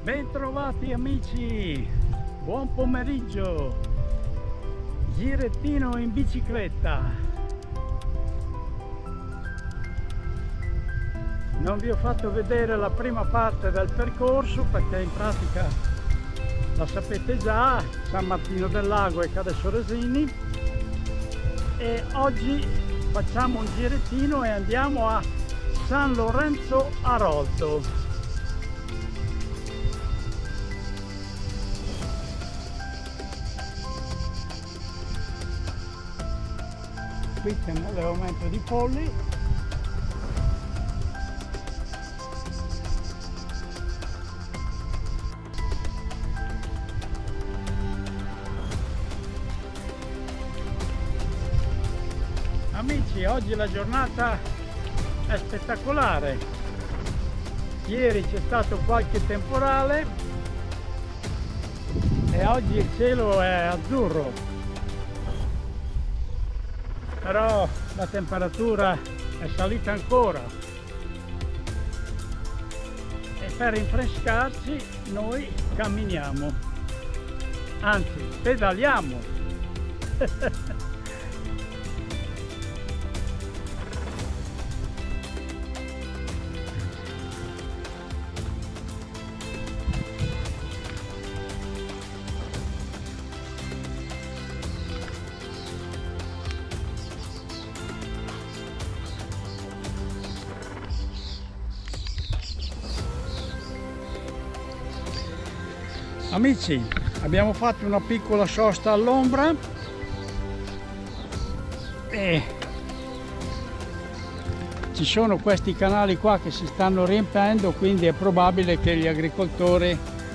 Bentrovati amici, buon pomeriggio, girettino in bicicletta. Non vi ho fatto vedere la prima parte del percorso perché in pratica la sapete già, San Martino del Lago e Cadesoresini, e oggi facciamo un girettino e andiamo a San Lorenzo Aroldo. Qui c'è un allevamento di polli. Amici, oggi la giornata è spettacolare. Ieri c'è stato qualche temporale e oggi il cielo è azzurro. Però la temperatura è salita ancora e per rinfrescarci noi camminiamo, anzi pedaliamo. Amici, abbiamo fatto una piccola sosta all'ombra e ci sono questi canali qua che si stanno riempiendo, quindi è probabile che gli agricoltori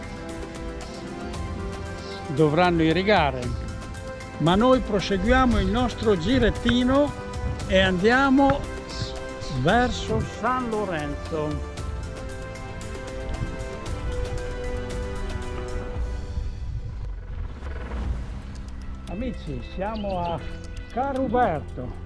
dovranno irrigare. Ma noi proseguiamo il nostro girettino e andiamo verso San Lorenzo. Amici, siamo a Caruberto.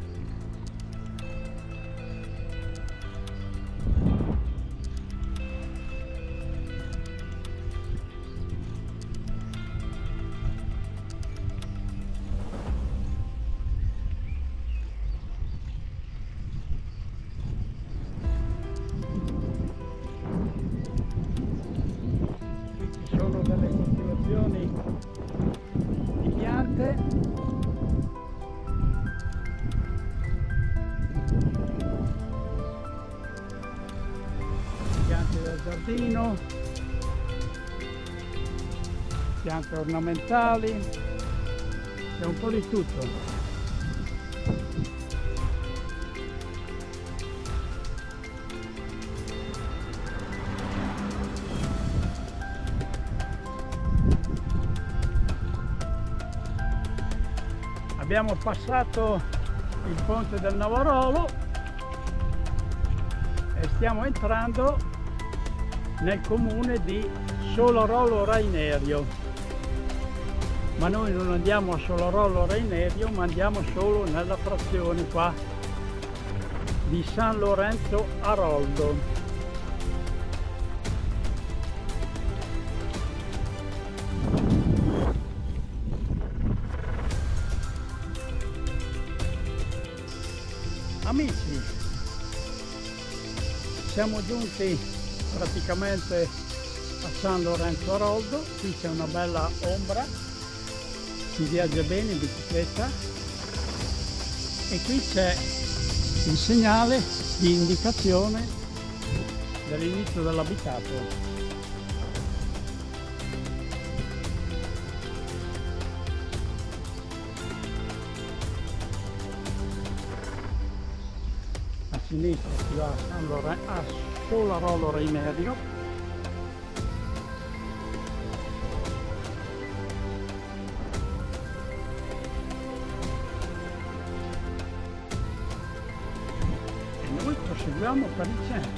Qui ci sono delle coltivazioni di piante. Piante del giardino, piante ornamentali, c'è un po' di tutto. Abbiamo passato il ponte del Navarolo e stiamo entrando nel comune di Solarolo Rainerio, ma noi non andiamo a Solarolo Rainerio, ma andiamo solo nella frazione qua di San Lorenzo Aroldo. Amici, siamo giunti praticamente a San Lorenzo Aroldo. Qui c'è una bella ombra, si viaggia bene in bicicletta e qui c'è il segnale di indicazione dell'inizio dell'abitato. A sinistra si va a Solarolo Rainerio. E noi proseguiamo per il centro.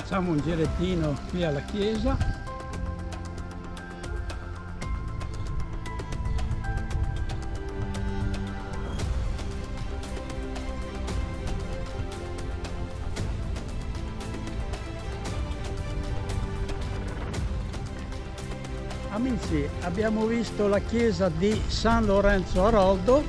Facciamo un girettino qui alla chiesa. Amici, abbiamo visto la chiesa di San Lorenzo a Roldo.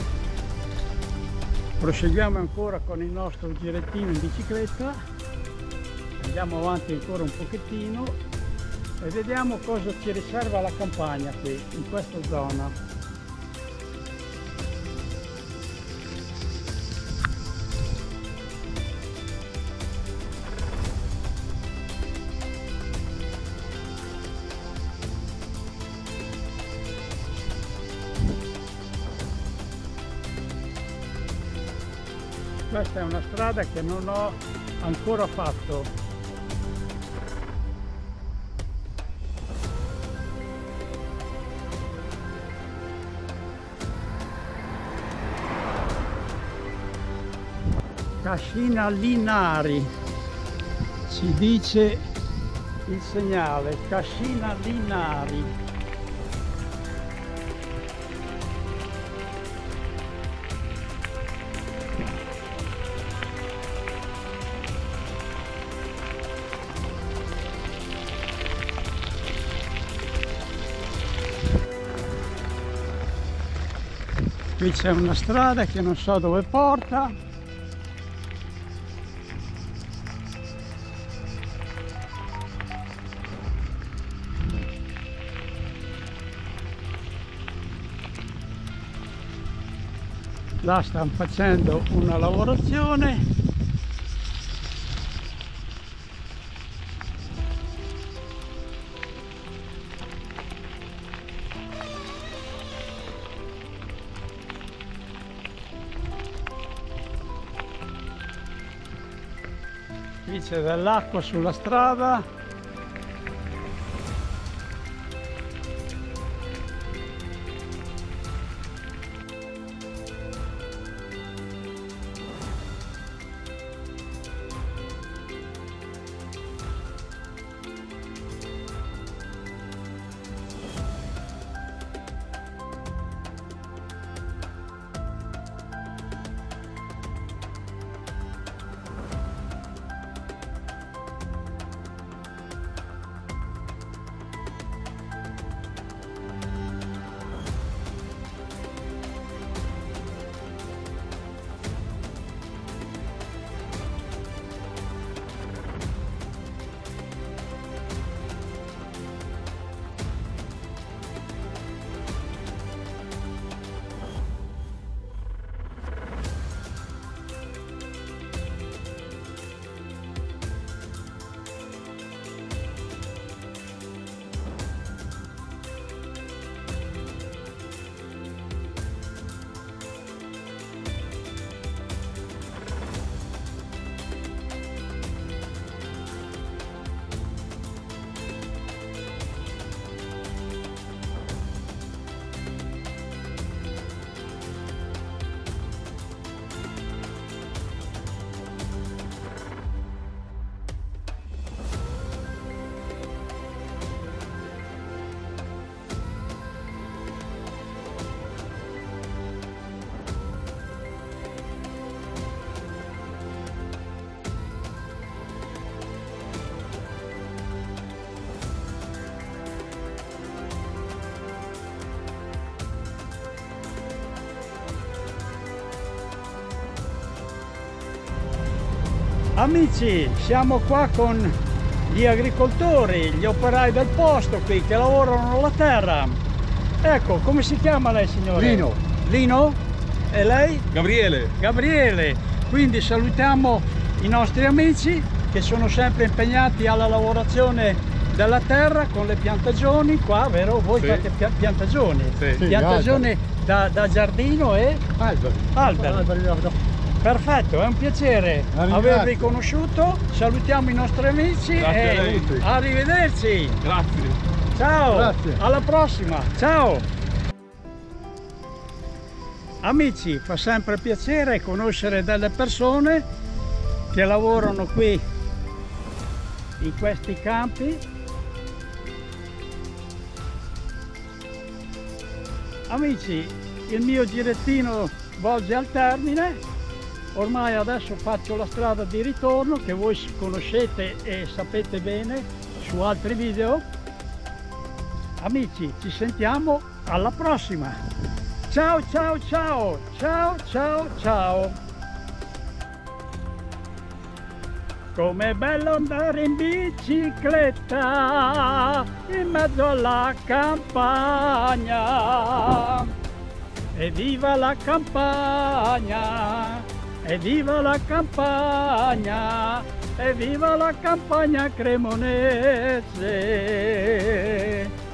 Proseguiamo ancora con il nostro girettino in bicicletta. Andiamo avanti ancora un pochettino e vediamo cosa ci riserva la campagna qui, in questa zona. Questa è una strada che non ho ancora fatto. Cascina Linari, ci dice il segnale, Cascina Linari. Qui c'è una strada che non so dove porta. Là stanno facendo una lavorazione. Qui c'è dell'acqua sulla strada. Amici, siamo qua con gli agricoltori, gli operai del posto qui che lavorano la terra. Ecco, come si chiama lei, signore? Lino. Lino? E lei? Gabriele. Gabriele. Quindi salutiamo i nostri amici che sono sempre impegnati alla lavorazione della terra con le piantagioni. Qua, vero? Voi sì. fate piantagioni? Sì. Piantagioni da giardino e alberi. Perfetto, è un piacere avervi conosciuto. Salutiamo i nostri amici. Grazie e arrivederci. Grazie. Ciao, Grazie. alla prossima. Ciao. Amici, fa sempre piacere conoscere delle persone che lavorano qui in questi campi. Amici, il mio girettino volge al termine, ormai adesso faccio la strada di ritorno che voi conoscete e sapete bene su altri video. Amici, ci sentiamo alla prossima. Ciao ciao ciao, ciao ciao ciao. Com'è bello andare in bicicletta in mezzo alla campagna. Evviva la campagna, evviva la campagna, evviva la campagna cremonese.